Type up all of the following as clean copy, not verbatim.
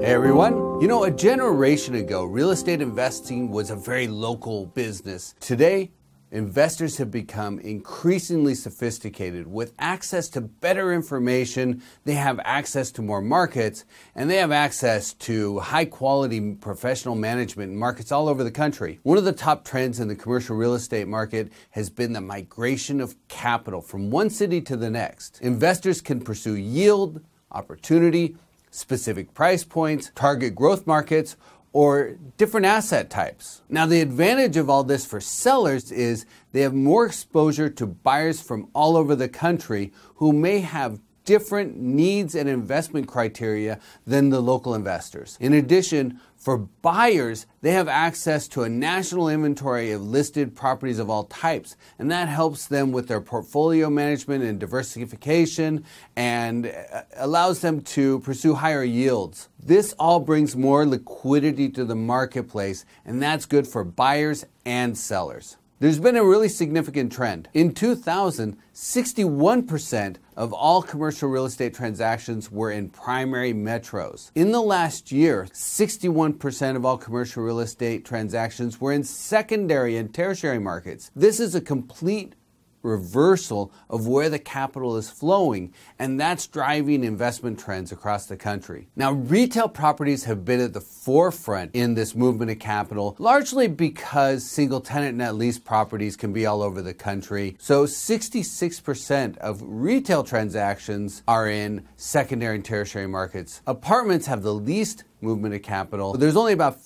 Hey everyone. You know, a generation ago, real estate investing was a very local business. Today, investors have become increasingly sophisticated with access to better information. They have access to more markets, and they have access to high quality professional management in markets all over the country. One of the top trends in the commercial real estate market has been the migration of capital from one city to the next. Investors can pursue yield, opportunity, specific price points, target growth markets, or different asset types. Now, the advantage of all this for sellers is they have more exposure to buyers from all over the country who may have different needs and investment criteria than the local investors. In addition, for buyers, they have access to a national inventory of listed properties of all types, and that helps them with their portfolio management and diversification and allows them to pursue higher yields. This all brings more liquidity to the marketplace, and that's good for buyers and sellers. There's been a really significant trend. In 2000, 61% of all commercial real estate transactions were in primary metros. In the last year, 61% of all commercial real estate transactions were in secondary and tertiary markets. This is a complete reversal of where the capital is flowing, and that's driving investment trends across the country. Now, retail properties have been at the forefront in this movement of capital, largely because single tenant net lease properties can be all over the country. So 66% of retail transactions are in secondary and tertiary markets. Apartments have the least movement of capital. There's only about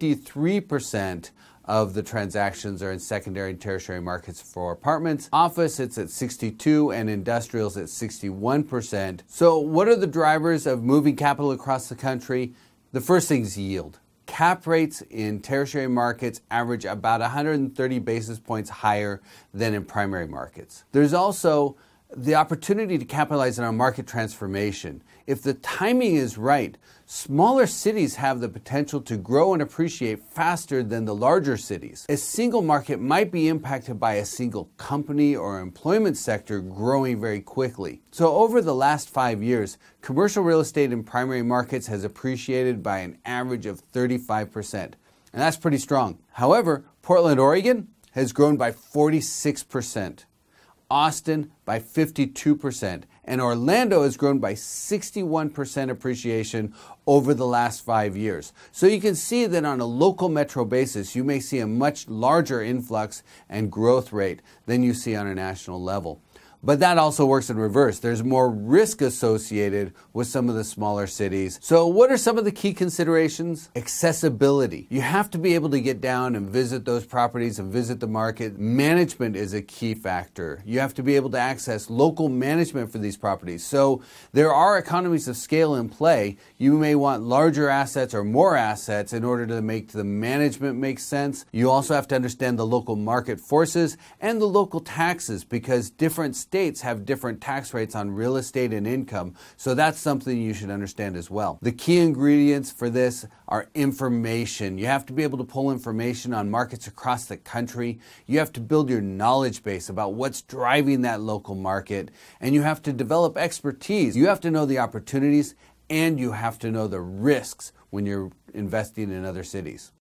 53% of the transactions are in secondary and tertiary markets for apartments. Office, it's at 62, and industrials at 61%. So what are the drivers of moving capital across the country? The first thing is yield. Cap rates in tertiary markets average about 130 basis points higher than in primary markets. There's also the opportunity to capitalize on a market transformation. If the timing is right, smaller cities have the potential to grow and appreciate faster than the larger cities. A single market might be impacted by a single company or employment sector growing very quickly. So over the last 5 years, commercial real estate in primary markets has appreciated by an average of 35%. And that's pretty strong. However, Portland, Oregon has grown by 46%. Austin by 52%, and Orlando has grown by 61% appreciation over the last 5 years. So you can see that on a local metro basis, you may see a much larger influx and growth rate than you see on a national level. But that also works in reverse. There's more risk associated with some of the smaller cities. So what are some of the key considerations? Accessibility. You have to be able to get down and visit those properties and visit the market. Management is a key factor. You have to be able to access local management for these properties. So there are economies of scale in play. You may want larger assets or more assets in order to make the management make sense. You also have to understand the local market forces and the local taxes, because different states have different tax rates on real estate and income, so that's something you should understand as well. The key ingredients for this are information. You have to be able to pull information on markets across the country. You have to build your knowledge base about what's driving that local market, and you have to develop expertise. You have to know the opportunities, and you have to know the risks when you're investing in other cities.